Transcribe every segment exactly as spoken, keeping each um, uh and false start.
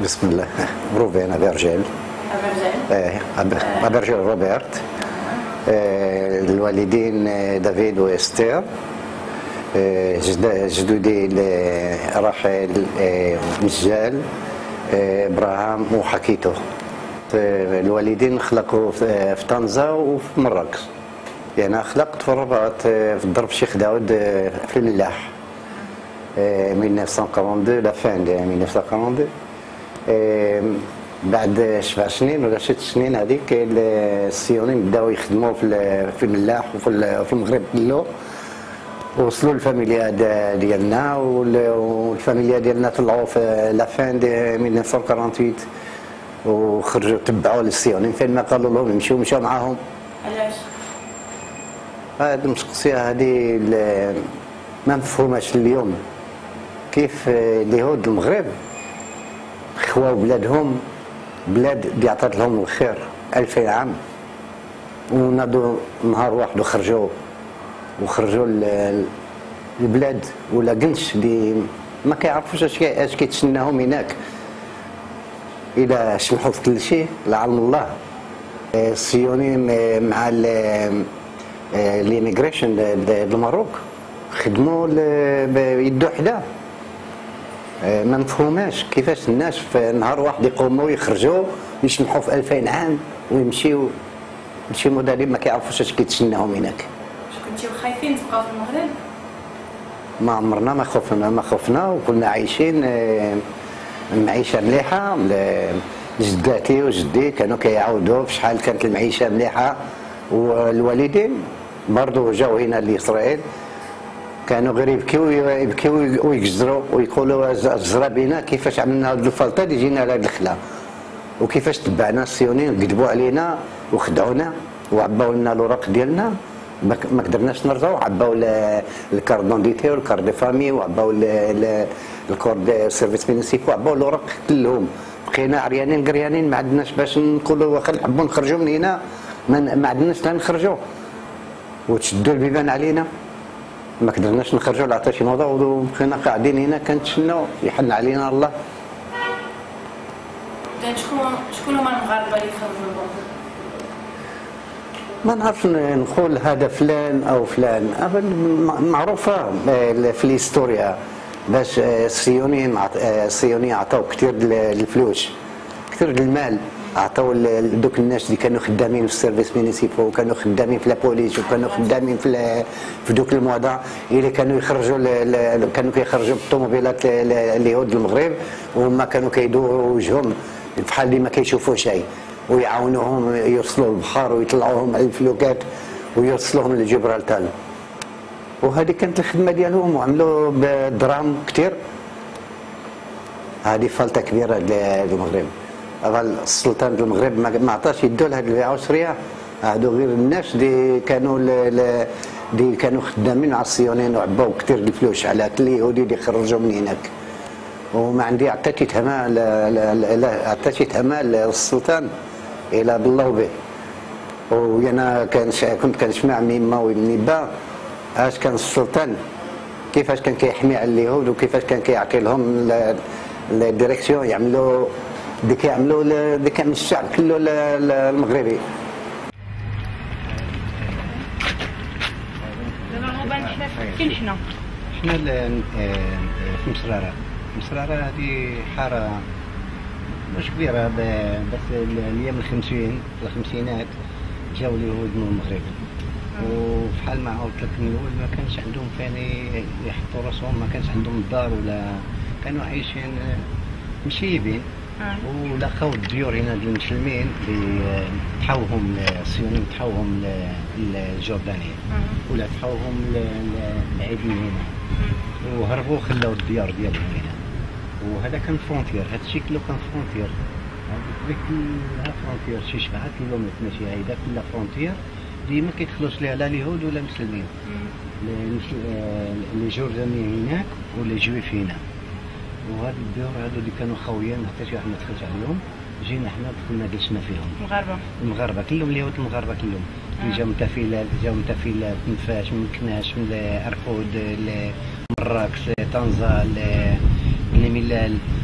بسم الله. روفين Abergel. Abergel. Abergel روبرت. الوالدين دافيد واستير. جدودي راحل مجال ابراهام وحكيتو. الوالدين خلقوا في طنجة وفي مراكش. يعني خلقت في الرباط في الضرب شيخ داود في الملاح ألف وتسعمائة واثنين وأربعين لا فان دي ألف وتسعمائة واثنين وأربعين. بعد سبع سنين ولا ست سنين هذيك الصهيونيين بداو يخدموا في في الملاح وفي في المغرب كله، وصلوا الفاميليا ديالنا والفاميليا ديالنا طلعوا في لا فان دي ألف وتسعمائة وثمانية وأربعين وخرجوا تبعوا للصهيونيين فين ما قالوا لهم يمشيو مشاو معاهم. علاش؟ هذه المشخصية هذه ما مفهوماش اليوم. كيف اليهود المغرب خواو بلادهم، بلاد اللي عطات لهم الخير ألفين عام، وناضوا نهار واحد وخرجوا وخرجوا البلاد ولا قنش اللي ما كيعرفوش اش اش كيتسناهم هناك. الى سمحوا في كل شيء لعلم الله. الصهيونيين مع الإيميغريشن للمروك خدموا بيدو حدا. ما مفهوماش كيفاش الناس في نهار واحد يقوموا يخرجوا يسمحوا في ألفين عام ويمشيو شي مدربين ما كيعرفوش اش كيتسناهم هناك. كنتيو خايفين تبقاو في المغرب؟ ما عمرنا ما خفنا ما خفنا وكنا عايشين معيشه مليحه. جداتي وجدي كانوا كيعاودوا في شحال كانت المعيشه مليحه، والوالدين برضو جاو هنا لإسرائيل كانوا غير يبكيو يبكيو ويجزروا ويقولوا الجزره بينا كيفاش عملنا هذه الفلطه اللي جينا لهذه الخلا، وكيفاش تبعنا الصهيونيين كذبوا علينا وخدعونا وعباو لنا الاوراق ديالنا. ما قدرناش نرجعوا، عباو الكارد دونديتي والكارد دي فامي وعباو الكورد سيرفيس مينيسيبو وعباو الاوراق كلهم. بقينا عريانين قريانين ما عندناش باش نقولوا واخا نحبوا نخرجوا من هنا ما عندناش لا نخرجوا، وتشدوا البيبان علينا ما قدرناش نخرجوا لا حتى شي نوضه، وبقينا قاعدين هنا كنتسناو يحن علينا الله. شكون شكون هما المغاربه اللي خرجوا؟ ما نعرفش نقول هذا فلان او فلان، معروفه في الهيستوريا باش الصهيونيين الصهيونيين عطاو كثير الفلوس كثير المال، عطاو دوك الناس اللي كانوا خدامين في السيرفيس مينيسيبو وكانوا خدامين في لابوليس وكانوا خدامين في في دوك المواضع اللي كانوا يخرجوا كانوا كيخرجوا بالطوموبيلات اليهود المغرب، وهما كانوا كيدوروا وجههم بحال اللي ما كيشوفوا شيء، ويعاونوهم يوصلوا البحر ويطلعوهم على الفلوكات ويوصلوهم لجبرالتار. وهذه كانت الخدمه ديالهم وعملوا بدراهم كثير. هذه فلطه كبيره للمغرب. السلطان المغرب ما عطاش يدو لهاد العسريه، هادو غير الناس اللي كانوا اللي كانوا خدامين على الصهيونيين وعباو كثير الفلوس على كل يهودي اللي خرجوا من هناك. وما عندي عطيتي تهمه عطيتي تهمه للسلطان الى بالله به. وانا كنت كنسمع ميما وابن با اش كان السلطان كيفاش كان كيحمي على اليهود وكيفاش كان كيعطي لهم الديريكسيون يعملوا اللي كيعملوا اللي كان الشعب كله المغربي. دابا غوبان حنا فين حنا؟ حنا في مسراره. مسراره هذه حاره مش كبيره بس الايام الخمسين الخمسينات جاو اليهود من المغرب، وفحال ما عاودت لك من الاول ما كانش عندهم فين يحطوا راسهم، ما كانش عندهم دار ولا كانوا عايشين مشيبين، ولقاو الديور هنا ديال المسلمين اللي تحاوهم الصهيونيين تحاوهم للجردانيين ولا تحاوهم للعيد من هنا، وهربوا خلاو الديار ديالهم هنا. وهذا كان فرونتير، هذا الشيء كله كان فرونتير، هذيك كلها فرونتير شي سبعة كيلومتر ماشي هيدا كلها فرونتير اللي ما كيدخلوش ليها لا اليهود ولا المسلمين، اللي جردانيين هناك ولا جويف هنا. وهاد الديور هادو اللي كانوا خاويين حتى شي واحد ما دخلش عليهم، جينا حنا دخلنا جلسنا فيهم. المغاربه المغاربه كلهم اليهود المغاربه كلهم اللي جاو من تافيلات جاو من تافيلات من فاش من كناش من ارفود مراكش طنجة بني ملال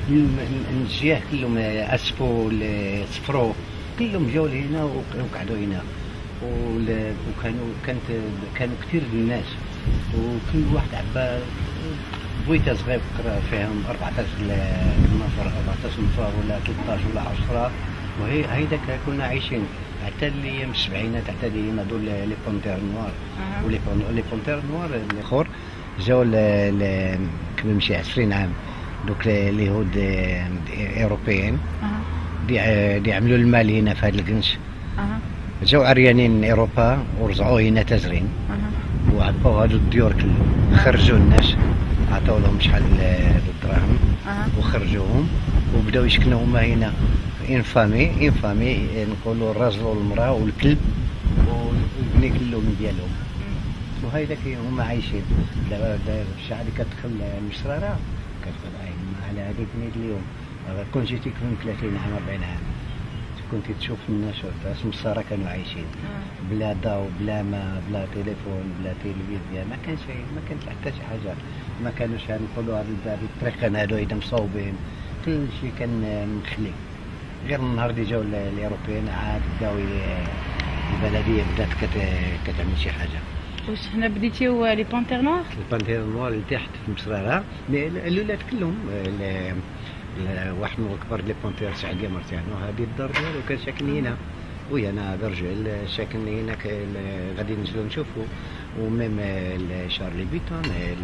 الجهه كلهم اسفوا صفروا كلهم جاوا لهنا وقعدوا هنا، وكانوا كانت كانوا كثير الناس، وكل واحد عبا بويته صغير فيهم أربعطاش نفر أربعطاش نفر ولا ثلاثطاش ولا عشرة، وهي هيداك كنا عايشين حتى الايام السبعينات، حتى اللي هذول لي بونتير نوار ولي لي بونتير نوار الاخر جاوا قبل مشي عشرين عام، دوك اليهود اوروبيين دي عملوا المال هنا في هذا الكنش، جاو عريانين اوروبا ورجعوا هنا تزرين وعباو هادو الديور كلهم، خرجوا الناس عطاو لهم شحال الدراهم وخرجوهم وبداو يسكنوا هما هنا ان فامي ان فامي نقولوا الراجل والمراه والكلب والبني كلهم ديالهم، وهيداك هما عايشين. دابا الشعب اللي كتدخل المسراره كتدخل على هذيك البنيت اليوم، كون جيتي كون ثلاثين عام أربعين عام كنتي تشوف الناس في المساره كانوا عايشين بلا ضوء بلا ما بلا تليفون بلا تلفزيون، ما كان شيء، ما كانت حتى شي حاجه، ما كانوش نقولوا هذا الطريقين هادو هيدا مصوبين، كل شيء كان مخلي. غير النهار اللي جاو الاوروبيين عاد بداو البلديه بدات كتعمل شي حاجه. واش هنا بديتيو لي بونتير نوار؟ لي بونتير نوار اللي تحت في المسراره الاولاد كلهم، واحد من الكبار لي بونتير سعديه مرتاحنا، وهذه الدار ديالو كان ساكن هنا، ويا انا برجل ساكن هنا غادي ننزلو نشوفو، وميم شارلي بيتون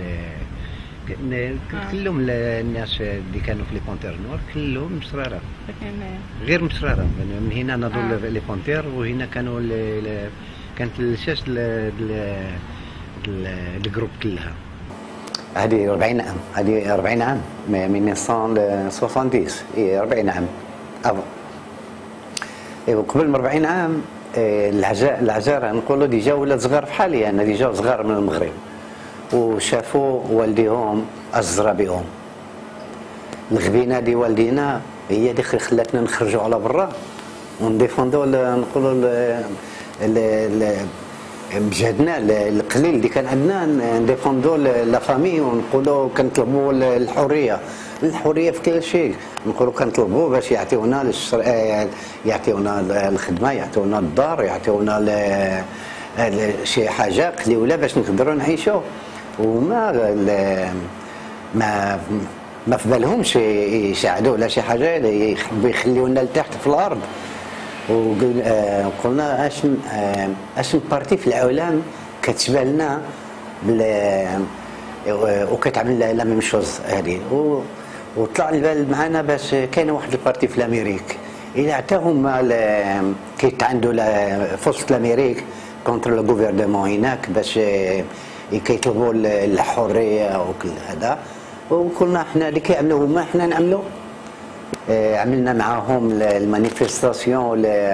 كلهم الناس اللي كانوا في لي بونتير نوار كلهم مسراره، غير مسراره من هنا نضل لي بونتير، وهنا كانوا كانت الاساس الجروب كلها. هذه أربعين عام، هذه أربعين عام من ألف وتسعمائة وستين، اي أربعين عام افون. وقبل من أربعين عام العزارة نقولوا ديجا ولاد صغار في حالي انا، ديجا صغار من المغرب وشافوا والديهم أزرى بهم. الغبينه دي والدينا هي اللي خلاتنا نخرجوا على برا ونديفوندو نقولوا بجهدنا القليل اللي كان عندنا نديفوندو لا فامي، ونقولوا كنطلبوا الحريه، الحريه في كل شيء، نقولوا كنطلبوا باش يعطيونا يعطيونا الخدمه، يعطيونا الدار، يعطيونا شي حاجه قليله باش نقدروا نعيشوا، وما ما ما في بالهمش يساعدوا ولا شي حاجه، يحبوا يخليونا لتحت في الارض. وقلنا اش اش بارتي في العالم كتشبه لنا وكتعمل لا ميم شوز هذه، وطلع البال معنا باش كاينه واحد البارتي في الامريك الى عطاهم كيتعندوا في وسط الامريك كونتر لو غوفرنمون هناك باش كيطلبوا الحريه وكل هذا، وقلنا احنا اللي كيعملوا هما احنا نعملوا. عملنا معاهم المانيفستاسيون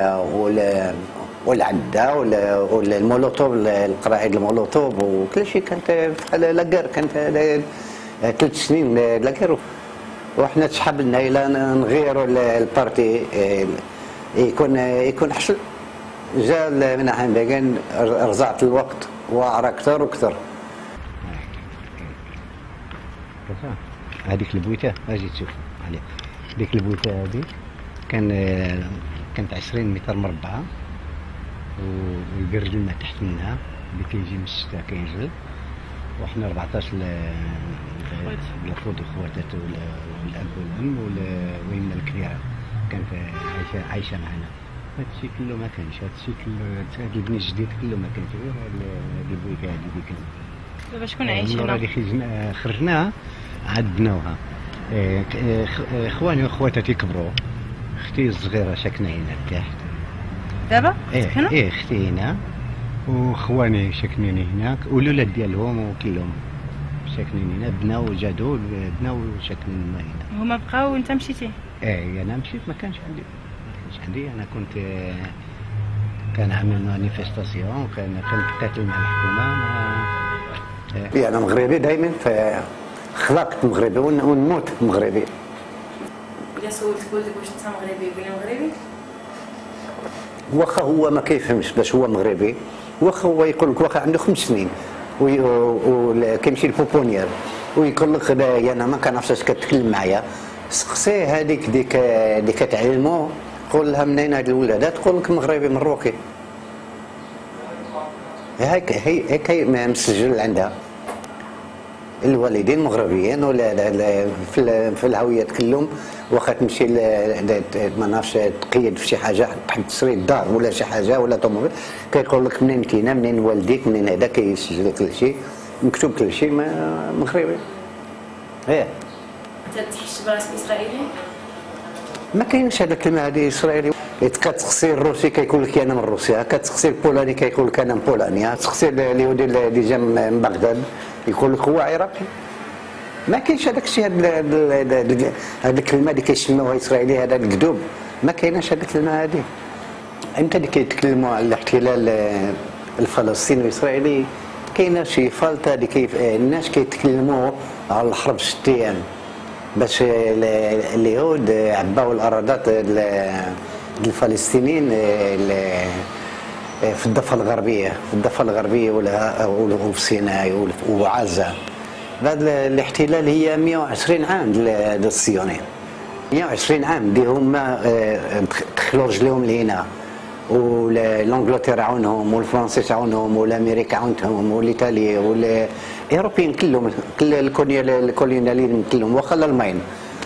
والعده والمولوتوف، القراعد المولوتوف وكل شيء، كانت بحال لاكار، كانت ثلاث سنين لاكار، وحنا تسحب لنا الى نغيروا البارتي يكون يكون احسن. جا من عام باقين رجعت الوقت واعر اكثر واكثر. هذيك البويته اجي تشوف عليها، ديك البويته هذه كان كانت عشرين متر مربعه، ويقرر الماء تحت منها اللي كيجي من الشتاء كينزل، وحنا أربعطاش الأخوات وخواتات والأب والأم ويما الكبيرة كانت عايشة عايشة معنا. هادشي كله ما كانش، هادشي كله هاد البني الجديد كله ما كانش، غير هاد البويته هادي اللي كانت. دابا شكون عايش هنا؟ اللي خرجنا خرجناها عاد بناوها. اخواني واخواتاتي كبروا، اختي الصغيره ساكنه هنا تحت دابا. ايه ايه اختي هنا واخواني ساكنين هناك والولاد ديالهم وكلهم ساكنين هنا، بناو وجادوا بناو وساكنين هنا. هما بقاو وانت مشيتي؟ ايه انا مشيت، ما كانش عندي ما كانش عندي انا كنت كان عامل مانيفستاسيون، كان كنقاتل مع الحكومه. ايه انا مغربي دائما، خلقت مغربي ونموت مغربي. الا سولتك ولدك واش انت مغربي يقول لي مغربي؟ واخا هو ما كيفهمش باش هو مغربي، واخا هو يقول لك واخا عنده خمس سنين وكيمشي للبوبونيير ويقول لك انا ما كنعرفش اش كتكلم معايا، سقسي هذيك ديك اللي كتعلمو قول لها منين هاد الولادات تقول لك مغربي مروكي. هيك هي هيك هي مسجل عندها الوالدين مغربيين ولا في في الهويات كلهم. واخا تمشي ما نعرفش تقيد في شي حاجه تحب تشري الدار ولا شي حاجه ولا طوموبيل كيقول لك منين كاينه منين والديك منين هذا كيسجل كل شيء مكتوب كل شيء مغربي. ايه انت تحس براسك اسرائيلي؟ ما كاينش هذا الكلمه هذه اسرائيلي. كتسقسي الروسي كيقول لك انا من روسيا، كتسقسي البولاني كيقول لك انا من بولانيا، تسقسي اليهودي اللي جا من بغداد يقول لك هو عراقي. ما كاينش هذاك الشيء هذه الكلمه اللي كيسموها اسرائيلي هذا الكذوب. ما كايناش هذه الكلمه هذه. انت اللي كيتكلموا على الاحتلال الفلسطيني الاسرائيلي كاينه شي فلطه اللي كيف الناس كيتكلموا على الحرب ست ايام باش اليهود عباو الارادات الفلسطينيين في الضفه الغربيه في الضفه الغربيه وفي سيناء وعزه. هذا الاحتلال هي مئة وعشرين عام للصهيونيه، مئة وعشرين عام اللي هما دخلوا رجليهم لهنا والانجلترا عاونهم والفرنسيس عاونهم والامريكا عاونتهم والايطاليا والاوروبيين كلهم كل الكولونياليين كلهم واخا الالمان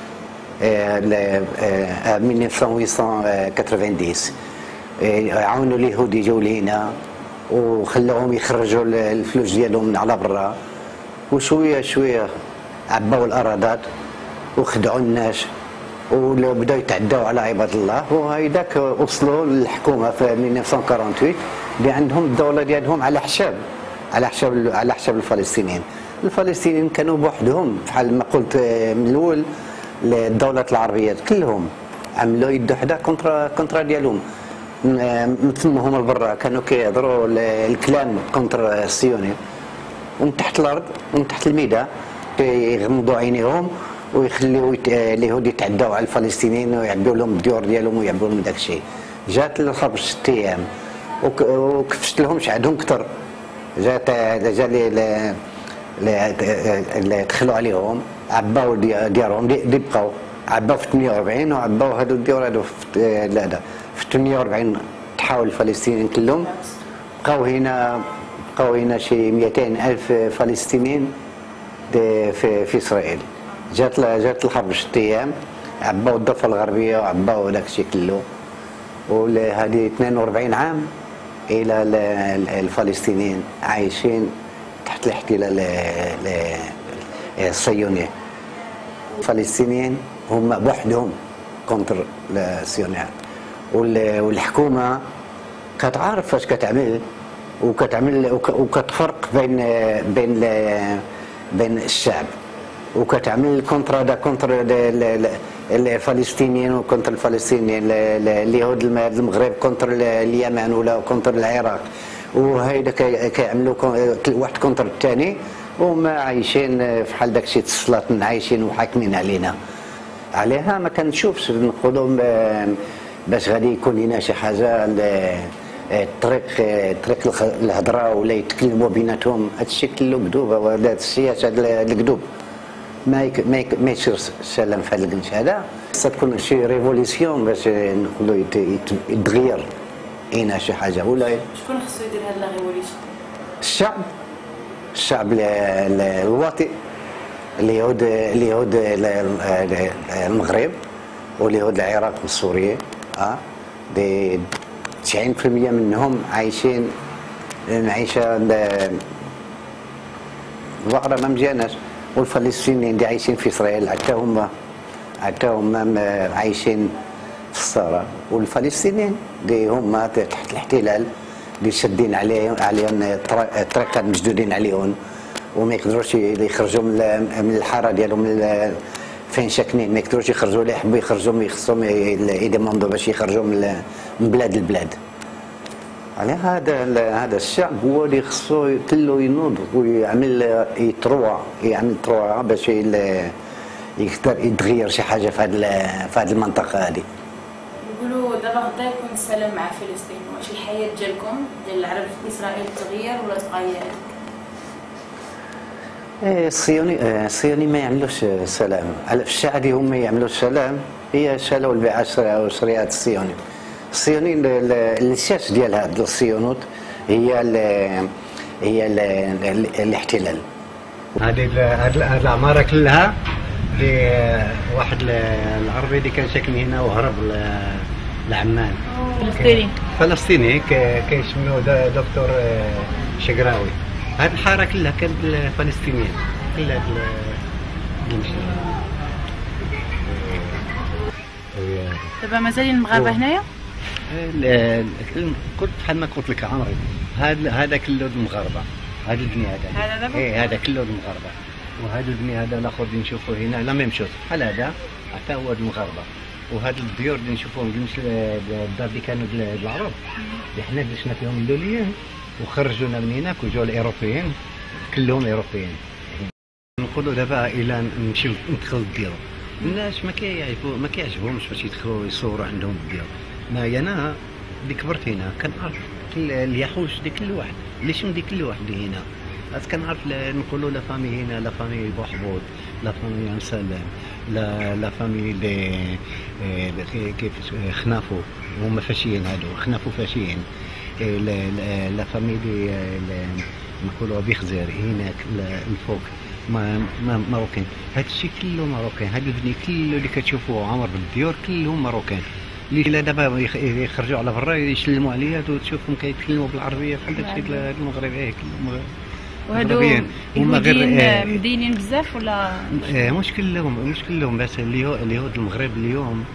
ألف وثمانمئة وثمانين عاونوا اليهود يجوا لهنا وخلاوهم يخرجوا الفلوس ديالهم من على برا وشويه شويه عباو الارادات وخدعوا الناس وبداو يتعداو على عباد الله. وهيداك وصلوا للحكومه في ألف وتسعمئة وثمانية وأربعين اللي عندهم الدوله ديالهم على حساب على حساب على حساب الفلسطينيين. الفلسطينيين كانوا بوحدهم بحال ما قلت من الاول الدولات العربيات كلهم عملوا يد وحده كونترا كونترا ديالهم. من ثم هما برا كانوا كيهضروا الكلام كونتر الصهيوني ومن تحت الارض ومن تحت الميدان كيغمضوا عينيهم ويخليو اليهود يتعداو على الفلسطينيين ويعبيو لهم الديور ديالهم ويعبيو لهم داك الشيء. جات الحرب ست ايام وكفشت لهمش عندهم كثر. جات جا اللي دخلوا عليهم عباو ديارهم اللي بقاو عباو في ثمانية وأربعين وعباو هادو الديور هادو في لا لا في ثمانية وأربعين تحاول الفلسطينيين كلهم بقاو هنا بقاو هنا شي مئتين ألف فلسطينيين في في اسرائيل. جات جات الحرب ست ايام عباو الضفه الغربيه وعباو داك الشيء كله. وهذه اثنين وأربعين عام الى الفلسطينيين عايشين تحت الاحتلال الصهيوني. الفلسطينيين هم بوحدهم كونتر الصهيونيه والحكومه كتعرف فاش كتعمل وكتعمل وكتفرق بين بين بين الشعب وكتعمل كونترا دا كونتر الفلسطينيين وكونتر الفلسطينيين اليهود المغرب كونتر اليمن ولا كونتر العراق وهيدا كيعملوا واحد كونتر الثاني وما عايشين في حال داكشي السلاطين عايشين وحاكمين علينا. عليها ما كنشوفش نقولوا باش غادي يكون لنا شي حاجه الطريق طريق الهضره ولا يتكلموا بيناتهم. هادشي كله كذوب. وهذا السياسه الكذوب ما ما ما يصيرش سلام في هذا الجنس هذا. خصها تكون شي ريفوليسيون باش نقولوا يتغير هنا شي حاجه ولا شكون خصو يدير هاد لا ريفوليسيون؟ الشعب الشعب الواطئ اليهود اليهود المغرب واليهود العراق وسوريا اه دي تسعين بالمئة منهم عايشين معيشه الفقر ما مزياناش. والفلسطينيين اللي عايشين في اسرائيل حتى هما حتى هما عايشين في الصحراء. والفلسطينيين اللي هما تحت الاحتلال اللي شادين عليهم عليهم الطريقات مسدودين عليهم وما يقدروش يخرجوا من الحاره ديالهم فين ساكنين. ما يقدروش يخرجوا اللي يحبوا يخرجوا خصهم يدمندوا باش يخرجوا من بلاد البلاد. على هذا هذا الشعب هو اللي خصو كله ينوض ويعمل يتروع يعمل تروع باش يقدر يتغير شي حاجه في هذه في هذه المنطقه هذه. نقولوا دابا غدا يكون السلام مع فلسطين، واش الحياه ديالكم ديال العرب في اسرائيل تغير ولا تغير؟ الصيوني الصيوني ما يعملوش سلام، على في الشعبي هم يعملوا السلام، هي شالوا البيعة وشريعة الصيوني. الصيوني الاساس ديال هاد الصيونوت هي ال هي ال الاحتلال. هذه هذه العماره كلها لواحد العربي اللي كان ساكن هنا وهرب لعمان. فلسطيني فلسطيني كيسموه دكتور شقراوي. هذه الحاره كلها كانت الفلسطينيين كلها المشي. دابا مازالين المغاربه هنايا؟ كنت بحال ما قلت لك عمري، هذا هذا كله المغاربه، هذا البني هذا هذا دابا؟ ايه هذا كله المغاربه، وهذا البني هذا الاخر اللي نشوفوه هنا لا ميم شوز بحال هذا حتى هو المغاربه. وهاد الديور اللي نشوفوهم الدار اللي كانوا العرب اللي حنا دشنا فيهم اللوليين وخرجونا من هناك وجاو الاوروبيين كلهم اوروبيين. نقولوا دابا الى نمشيو ندخلوا الديور، الناس ما كيعرفوا ما كيعجبهمش باش يدخلوا يصوروا عندهم الديور. ما انا اللي كبرت هنا كنعرف اليحوش ديك كل واحد اللي شم ديك كل واحد اللي هنا، بس كنعرف نقولوا لا فامي هنا، لا فامي بوحبوط، لا فامي مسلم، لا لا فامي اللي كيف خنافو هما فاشيين، هادو خنافو فاشيين، لا لا فامي اللي نقولوا بيخزر هناك الفوق ما ماروكان. هذا الشيء كله ماروكان، هذا البني كله اللي كتشوفوه عمر بالديور كلهم ماروكان. اللي دابا يخرجوا على برا يسلموا عليا وتشوفهم كيتكلموا بالعربيه بحال داكشي المغرب. ايه وهادو يهوديين مدينين بزاف ولا مش كلهم مش كلهم بس اليهود المغرب اليوم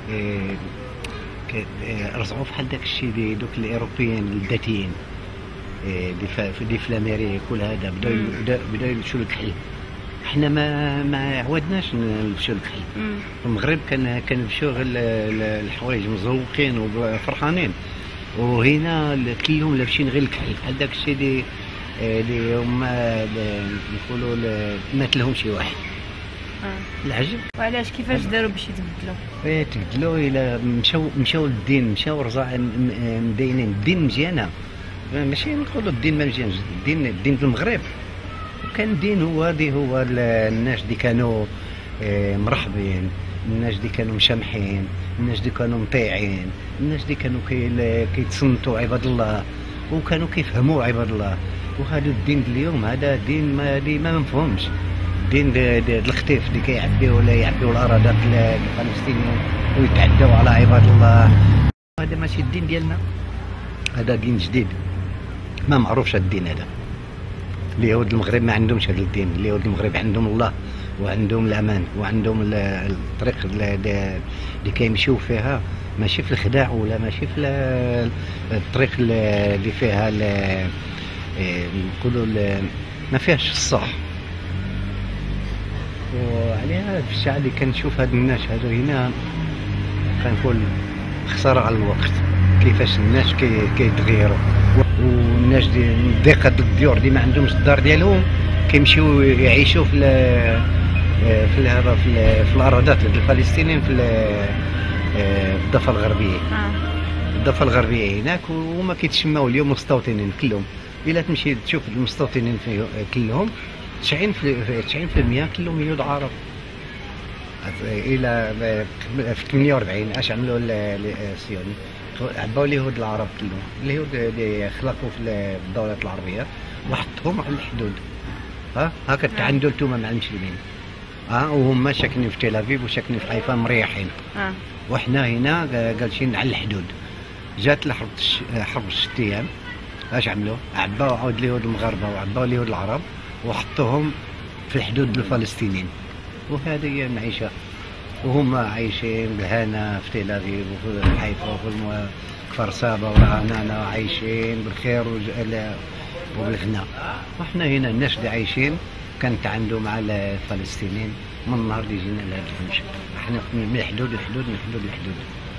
رجعوا بحال داك الشيء اللي دوك الاوروبيين الذاتيين اللي في الامريك وهذا بداو بداو يمشوا للكحل. احنا ما ما عودناش نمشيو للكحل. المغرب كان كنمشيو غير الحوايج مزوقين وفرحانين، وهنا كلهم لابسين غير الكحل بحال داك الشيء اللي اللي هما نقولوا مات لهم شي واحد. اه العجب. وعلاش كيفاش داروا باش يتبدلوا؟ ايه تبدلوا الى مشاو مشاو للدين، مشاو رجع مدينين الدين مزيانه، ماشي نقولوا الدين ما مزيانش، الدين الدين في المغرب كان الدين هو دي هو الناس اللي كانوا مرحبين، الناس اللي كانوا مشامحين، الناس اللي كانوا مطيعين، الناس اللي كانوا كيتصنتوا عباد الله وكانوا كيفهموا عباد الله. وهذا الدين اليوم هذا دين ما دي ما مفهومش، دين الختيف اللي كيعبيو ولا يعبيو الارادات الفلسطينيين ويتعداو على عباد الله. هذا ماشي الدين ديالنا، هذا دين جديد ما معروفش. هذا الدين هذا اليهود المغرب ما عندهمش هذا الدين. اليهود المغرب عندهم الله وعندهم الامان وعندهم الطريق اللي كيمشيو فيها، ماشي في الخداع ولا ماشي في الطريق اللي فيها نقولوا ما فيهاش الصح. وعليها في الساعه اللي كنشوف هاد الناس هادو هنا كنقول خساره على الوقت، كيفاش الناس كيتغيروا. والناس دي ضيقه الديور اللي ما عندهمش الدار ديالهم كيمشيو يعيشوا في في هذا في, في الارادات الفلسطينيين في الضفه الغربيه. الضفه الغربيه هناك وهما كيتسموا اليوم مستوطنين كلهم. الا تمشي تشوف المستوطنين كلهم تسعين بالمئة كلهم يهود عرب. الى في ثمانية وأربعين اش عملوا الصيوني؟ عباو اليهود العرب كلهم، اليهود اللي خلقوا في الدولة العربية وحطهم على الحدود. ها هكا تعندوا نتوما مع المسلمين. ها وهم ساكنين في تل ابيب وساكنين في حيفا مريحين. اه وحنا هنا جالسين على الحدود. جات الحرب حرب ست ايام، اش عملوا؟ عباو عاود اليهود المغاربة وعباو اليهود العرب وحطوهم في الحدود الفلسطينيين. وهذه هي المعيشة، وهم عايشين بالهنا في تل ابيب وفي حيفا وفي كفر سابا ورعانانة عايشين بالخير وبالغنى. وحنا هنا الناس اللي عايشين كانت عندهم مع الفلسطينيين من النهار اللي جينا لهاد الفنش. احنا من الحدود للحدود من الحدود للحدود.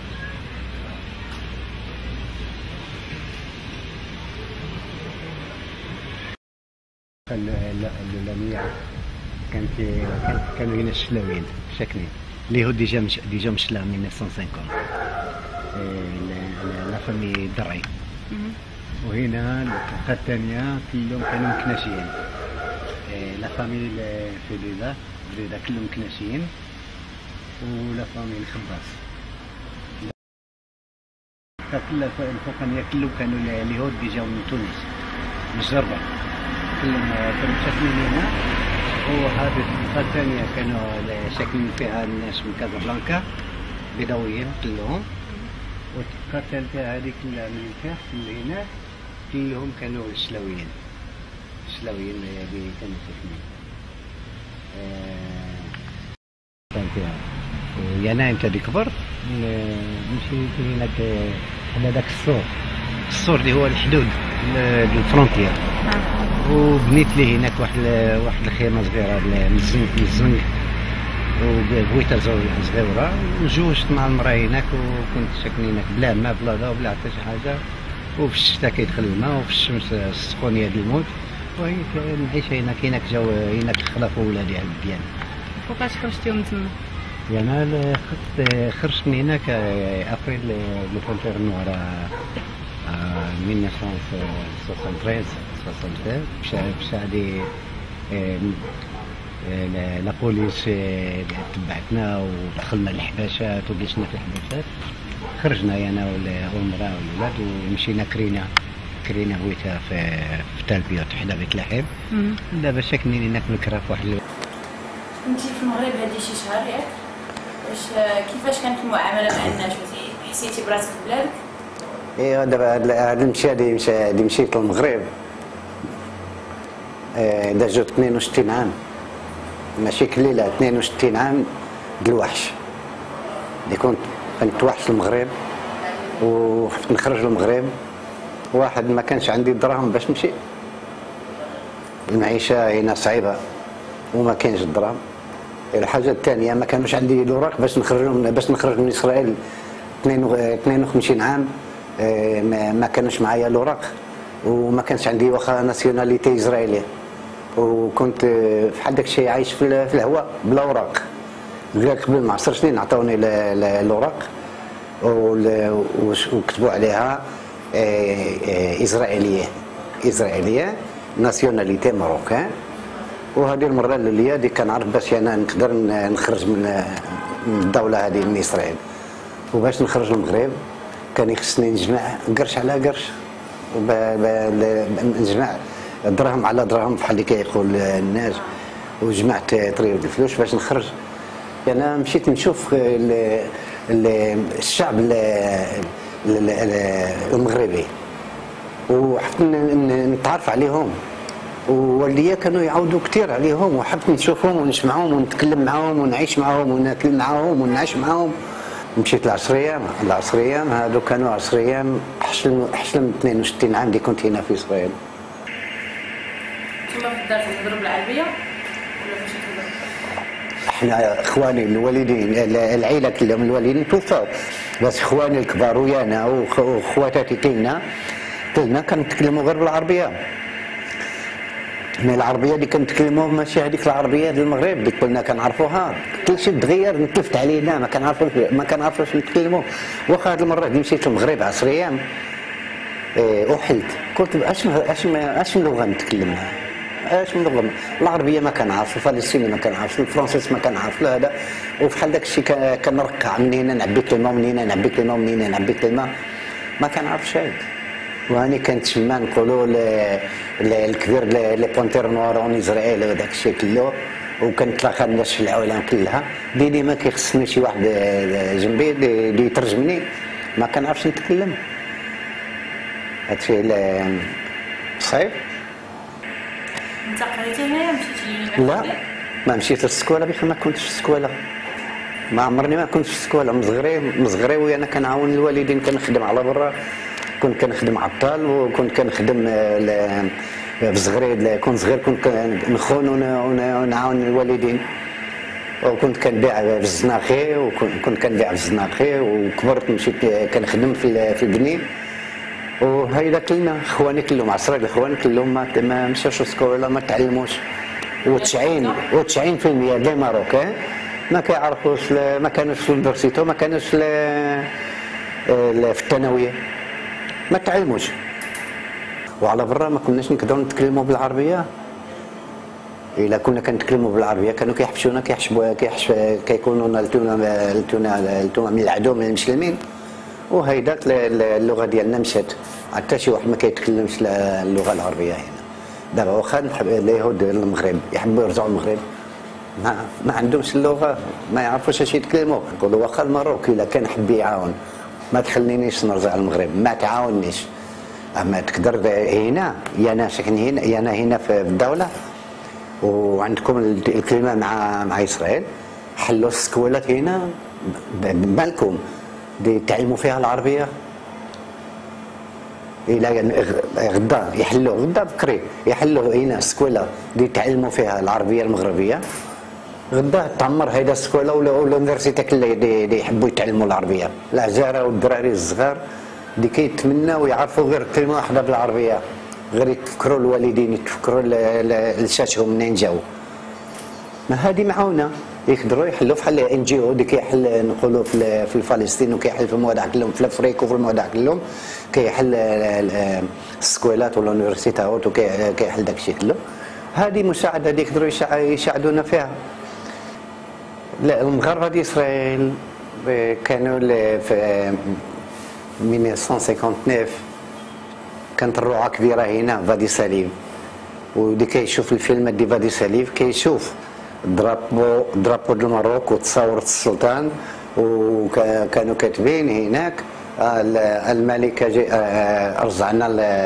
اللولانية كانت كانوا هنا الشلاويين ساكنين. اليهود ديجا مش ديجا مشلاو من ألف وتسعمية وخمسين لا فامي درعي. وهنا الطبقة الثانية كلهم كانوا مكناشيين. لا فاميل في بليده بليده كلهم كناسيين ولا فاميل خباص. كل الفوقانيه كلهم كانوا اليهود اللي جاوا من تونس من الجربه كلهم كانوا ساكنين هنا. وهذه المنطقه الثانيه كانوا ساكنين فيها الناس من كازابلانكا بدويين كلهم. والطبقه الثالثه هذيك من الكاف من هنا كلهم كانوا السلاويين السلاويين اللي كانوا ساكنين. فهمتيها. ويانا امتى كبرت مشيت هناك على داك السور السور اللي هو الحدود الفرونتيير. وبنيت لي هناك واحد واحد الخيمه صغيره من الزنك من الزنك وبويته صغيره وتزوجت مع المراه هناك وكنت ساكن هناك بلا ما بلا ضوء بلا حتى شي حاجه. وفي الشتاء كيدخل الماء وفي الشمس السخونيه ديال الموت. وهي نعيش هناك هناك جاو هناك خلفوا ولادي على الديان. فوقاش خرجتيهم تما؟ انا خرجت خرجت من هناك ابريل لو بونتير نوار ألف وتسعمية وثلاثة وستين مشى هادي لا بوليس تبعتنا ودخلنا الحباشات وجلسنا في الحباشات. خرجنا انا والمراه والولاد ومشينا كرينا كرينا بويتها في في تالبيوت حدا بيت لحم. دابا ساكنين هناك مكرا في واحد. كنتي في المغرب هادي شي شهر ياك؟ واش كيفاش كانت المعامله مع الناس؟ حسيتي براسك في بلادك؟ ايوا دابا هاد المشي هادي مشى مشيت للمغرب دازو اثنين وستين عام ماشي كليله اثنين وستين عام د الوحش اللي كنت كنت وحش في المغرب وخفت نخرج للمغرب. واحد ما كانش عندي دراهم باش نمشي. المعيشه هنا صعيبه وما كاينش الدراهم. الحاجه الثانيه ما كانوش عندي الاوراق باش نخرج باش نخرج من اسرائيل اثنين وخمسين عام. ما كانش معايا الاوراق وما كانش عندي واخا ناسيوناليتي اسرائيليه. وكنت بحال داك الشيء عايش في الهواء بلا اوراق. قبل ما عشر سنين عطاوني الاوراق وكتبوا عليها اسرائيليه اسرائيليه ناسيوناليتي ماروكان. وهذه المره اللي دي كنعرف باش انا نقدر نخرج من الدوله هذه من اسرائيل. وباش نخرج للمغرب كان يخصني نجمع قرش على قرش نجمع دراهم على دراهم بحال اللي كيقول الناس. وجمعت طريق الفلوس باش نخرج. انا مشيت نشوف الشعب المغربي وحبت نتعرف عليهم. واللي كانوا يعاودوا كثير عليهم وحبت نشوفهم ونسمعهم ونتكلم معاهم ونعيش معاهم وناكل معاهم ونعيش معاهم. مشيت العشر ايام العشر ايام هادو كانوا عشر ايام احسن احسن من اثنين وستين عام اللي كنت هنا في اسرائيل. نتوما في الدار تهضروا بالعربيه ولا فاش تهضروا؟ احنا اخواني الوالدين العائله كلهم الوالدين توفاو بس اخواني الكبار ويانا وخواتاتي كلنا كلنا كنتكلموا غير بالعربيه. مي العربيه اللي كنتكلموها ماشي هذيك العربيه ديال المغرب اللي كنا كنعرفوها. كلشي تغير نتلفت علينا ما كنعرفوش ما كنعرفوش نتكلموا. واخا هذه المره اللي مشيت للمغرب عشر ايام احلت قلت اش اش اش من لغه نتكلمها اش من لغه. العربيه ما كنعرف الفلسطيني ما كنعرف الفرنسيس ما كنعرف لا هذا. وفحال داك الشيء كنرقع من هنا نعبيت الماء من هنا نعبيت الماء من هنا نعبيت الماء ما كنعرفش هذا. وهاني كنتسمى نقولوا الكبير لي بونتير نوار اون اسرائيل وداك الشيء كله. وكنتلاقى الناس في العالم كلها ديني ما كيخصني شي واحد جنبي اللي يترجمني ما كنعرفش نتكلم. هادشي صعيب. انت قريتي هنايا مشيتي لا ما مشيت للسكوله بخي ما كنتش في السكوله. ما عمرني ما كنت في السكوله مصغري مصغري وانا كنعاون الوالدين كنخدم على برا. كنت كنخدم عطال وكنت كنخدم بصغري كنت صغير كنت نخون ونعاون الوالدين. وكنت كنبيع في الزناخي وكنت كنبيع في الزناخي وكبرت مشيت كنخدم في في البنين. وهيدا كلنا اخواني كلهم عشرة الاخوان كلهم ما مشاوش للسكولا ما تعلموش. وتسعين وتسعين في المية ديال الماروك ما كيعرفوش ما كانوش في اليونيفرسيتي ما كانوش في الثانويه ما تعلموش. وعلى برا ما كناش نقدروا نتكلموا بالعربيه. الا كنا كنتكلموا بالعربيه كانوا كيحبسونا كيحسبوا كيحسب كيكونوا لتونا لتونا لتونا من العدو من المسلمين، وهيداك اللغه ديالنا مشات، حتى شي واحد ما كيتكلمش اللغه العربيه هنا. دابا واخا اليهود المغرب يحبوا يرجعوا المغرب ما ما عندهمش اللغه، ما يعرفوش اش يتكلموا. نقولوا واخا المروكي الا كان حب يعاون ما تخلينيش نرجع المغرب، ما تعاونيش. اما تقدر هنا يا انا ساكن هنا يا انا هنا في الدوله وعندكم الكلمه مع مع اسرائيل، حلوا السكوالات هنا بالكم دي تعلموا فيها العربيه. الى غدا يحلوا غدا بكري يحلوا هنا السكوله دي تعلموا فيها العربيه المغربيه، غدا تعمر هيدا السكوله ولا اليونيفرسيتي اللي دي يحبوا يتعلموا العربيه. العزاره والدراري الصغار اللي كيتمناو يعرفوا غير كلمه واحده بالعربيه، غير يتفكروا الوالدين يتفكروا لساتهم منين جاو. ما هذه معاونه يقدروا يحلوا بحال ان جي او اللي كيحل نقولوا في في فلسطين وكيحل في المواضع كلهم في الافريق وفي المواضع كلهم، كيحل السكويلات واليونيفرسيتات وكيحل داك الشيء كله. هذه مساعده اللي يقدروا يساعدونا فيها. لا المغاربه ديال اسرائيل كانوا في ألف وتسعمائة وخمسة وخمسين كانت الرعاه كبيره هنا فادي سليم، واللي كيشوف الفيلم دي فادي سليم كيشوف درابو درابو د المروك وتصاورة السلطان، وكانوا كاتبين هناك الملكه رجعنا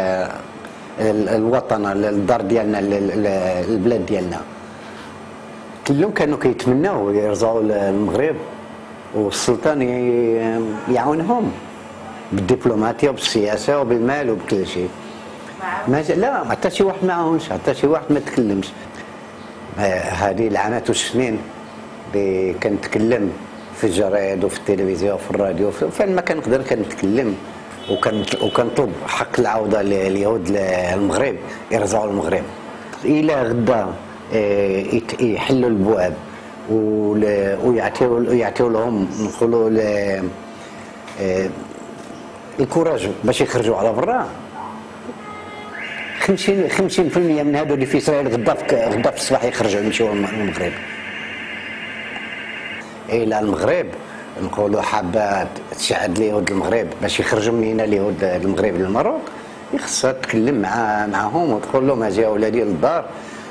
الوطن الدار ديالنا البلاد ديالنا. كلهم كانوا كيتمناو يرجعوا للمغرب والسلطان يعاونهم بالدبلوماسيه وبالسياسه وبالمال وبكل شيء. ما لا حتى شي واحد ما عاونش، حتى شي واحد ما تكلمش. هذه العامات والسنين اللي كنتكلم في الجرايد وفي التلفزيون وفي الراديو فين ما كنقدر كنتكلم وكنطلب حق العوده لليهود للمغرب يرجعوا للمغرب. الى غدا يحلوا البواب ويعطيو يعطيو لهم نقولوا الكوراج باش يخرجوا على برا. خمسين خمسين بالمئة من هادو اللي في اسرائيل غدا غدا في الصباح يخرجوا يمشيو للمغرب. الى المغرب نقولوا حابه تساعد اليهود المغرب باش يخرجوا من هنا اليهود المغرب للمروك، خصها تكلم مع معاهم وتقول لهم اجي اولادي للدار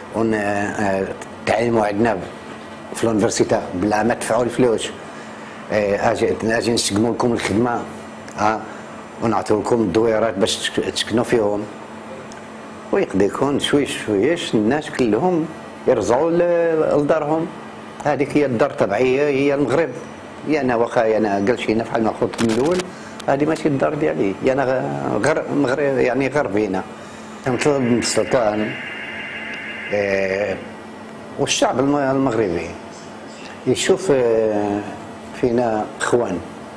تعلموا عندنا في اليونيفرسيتي بلا ما تدفعوا الفلوس، اجي اجي نسقموا لكم الخدمه ها ونعطيو لكم الدويرات باش تسكنوا فيهم، ويقدر يكون شويش شويش الناس كلهم يرجعوا لدارهم. هذيك هي الدار تبعي هي المغرب. يا انا واخا انا قال شي بحال ما قلت من الاول هذه ماشي الدار ديالي، يا انا غير مغرب يعني غربي هنا. كنطلب من السلطان آه والشعب المغربي يشوف آه فينا اخوان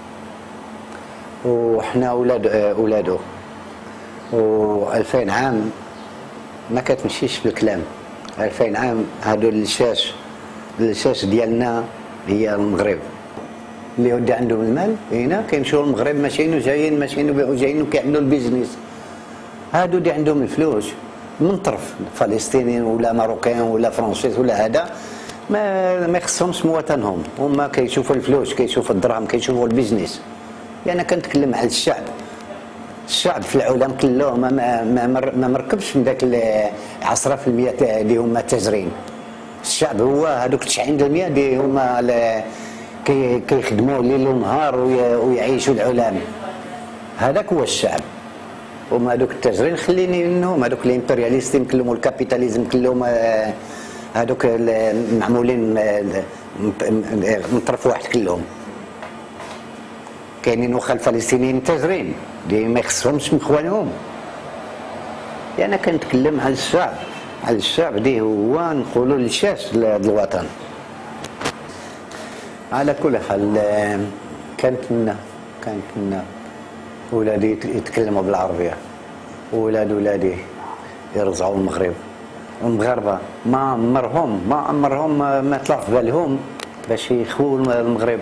وحنا اولاد اولاده، وألفين عام ما كتمشيش بالكلام. ألفين عام هادو الشاش الشاش ديالنا هي المغرب. اللي ودي عندهم المال هنا كيمشيو للمغرب ماشيين وجايين ماشيين وجايين وكيعملوا البيزنس. هادو اللي عندهم الفلوس من طرف فلسطينيين ولا ماروكان ولا فرنسيس ولا هذا ما ما يخصهمش مواطنهم، هما كيشوفوا الفلوس كيشوفوا الدراهم كيشوفوا البيزنس. يعني انا كنتكلم على الشعب. الشعب في العالم كله ما ما ما مركبش من ذاك عشرة في المئة اللي هما التاجرين. الشعب هو هذوك تسعين بالمئة اللي هما كيخدموا ليل ونهار ويعيشوا العالم. هذاك هو الشعب. هما هذوك التاجرين خليني منهم، هذوك الامبرياليستين كلهم والكابيتاليزم كلهم هذوك معمولين من طرف واحد كلهم. كاينين واخا الفلسطينيين تاجرين اللي ما يخصهمش من خوانهم. يعني انا كنتكلم على الشعب، على الشعب اللي هو نقولوا الشاش الوطن. على كل حال كنتمنى كنتمنى ولادي يتكلموا بالعربيه، ولاد ولادي يرجعوا للمغرب، والمغاربه ما عمرهم ما عمرهم ما طلع في بالهم باش يخووا المغرب.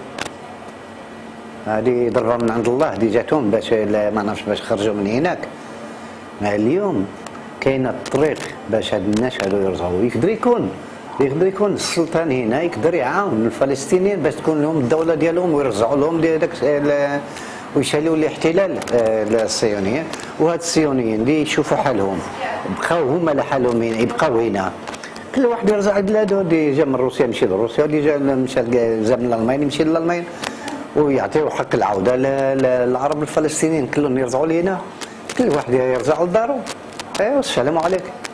هذه ضربه من عند الله دي جاتهم باش ما نعرفش باش خرجوا من هناك. ما اليوم كاينه الطريق باش هاد الناس هادو يرجعوا. يقدر يكون يقدر يكون السلطان هنا يقدر يعاون الفلسطينيين باش تكون لهم الدوله ديالهم ويرجعوا لهم داك ويشالوا الاحتلال الصهيوني. وهاد الصهيونيين اللي يشوفوا حالهم بقاو هما لحالهم يبقاو هنا، كل واحد يرجع لبلادو. اللي جا من روسيا يمشي لروسيا، اللي جا مشى جا من الالمان يمشي للالمان، ويعطيو حق العوده للعرب الفلسطينيين كلهم يرجعوا لهنا، كل واحد يرجع لدارو. ايوا السلام عليكم.